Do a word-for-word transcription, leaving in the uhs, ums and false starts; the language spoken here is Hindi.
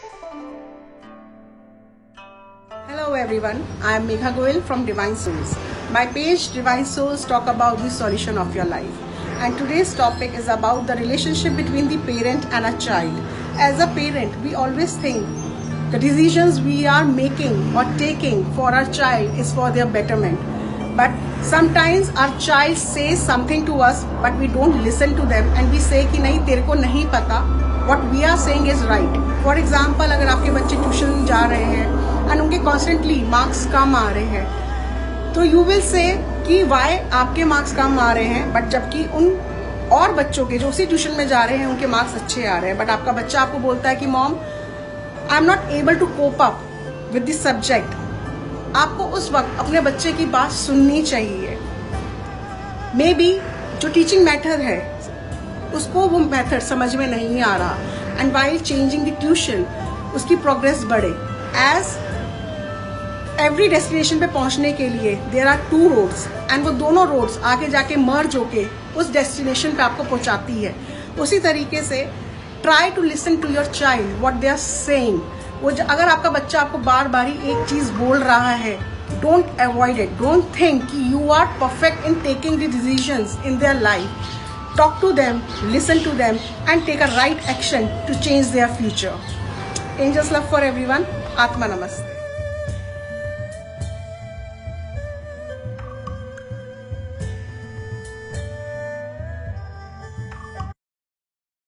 Hello everyone, I am Megha Goyal from Divine Souls. My page Divine Souls talk about the solution of your life. And today's topic is about the relationship between the parent and a child. As a parent, we always think the decisions we are making or taking for our child is for their betterment. But sometimes our child says something to us, but we don't listen to them and we say कि नहीं तेरे को नहीं पता. What we are saying is right. For example, अगर आपके बच्चे ट्यूशन जा रहे हैं and उनके constantly marks कम आ रहे हैं, तो you will say कि why आपके मार्क्स कम आ रहे हैं, बट जबकि उन और बच्चों के जो उसी ट्यूशन में जा रहे हैं उनके मार्क्स अच्छे आ रहे हैं, बट आपका बच्चा आपको बोलता है कि mom I am not able to cope up with this subject. आपको उस वक्त अपने बच्चे की बात सुननी चाहिए. मे बी जो टीचिंग मेथड है उसको वो मेथड समझ में नहीं आ रहा, and while changing the tuition उसकी प्रोग्रेस बढ़े. एज एवरी डेस्टिनेशन पे पहुंचने के लिए there are two roads, and वो दोनों रोड्स आगे जाके मर्ज होके उस डेस्टिनेशन पे आपको पहुंचाती है. उसी तरीके से try to listen to your child what they are saying. वो अगर आपका बच्चा आपको बार बार ही एक चीज बोल रहा है, don't avoid it. Don't think कि you are perfect in taking the decisions in their life. Talk to them, listen to them and take a right action to change their future. Angels love for everyone. आत्मा नमस्ते.